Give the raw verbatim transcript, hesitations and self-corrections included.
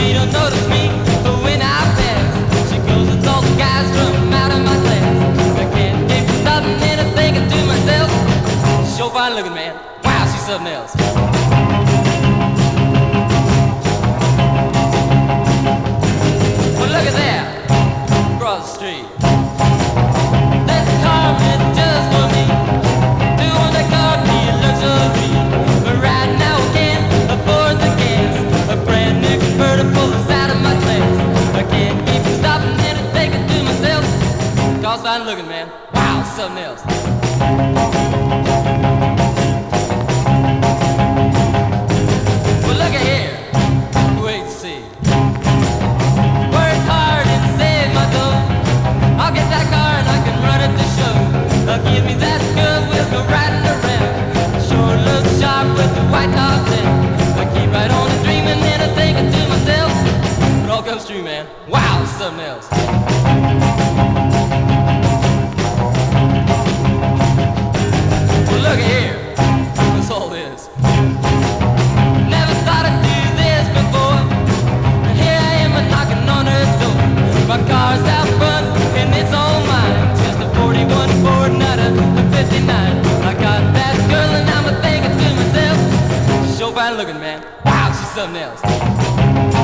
She don't notice me, but when I pass, she goes with all the guys from out of my class. I can't keep from stopping and thinking to myself, she's sure fine looking, man. Wow, she's something else. Well, look at that, across the street. There's a car meant just for me. Two on that car, me a luxury. But right now I can't afford the gas. A brand new convertible is out of my class. I can't keep from stopping and thinking to myself, car's fine looking, man. Wow, something else. Well, look at here. Wait and see. Work hard and save my dough. I'll get that car and I can run it to show. I'll give me that good, we'll go riding around. Sure looks sharp with the white top down. I keep right on and dreaming and I'm thinking to myself, it all comes true, man. Wow, it's something else. Well, look at here. What's all this? Never thought I'd do this before. And here I am knocking on her door. My car's out front and it's all mine. Just a forty-one Ford, not a fifty-nine. I got that girl and I'm a thinking to myself, she's sure fine looking, man. Wow, she's something else.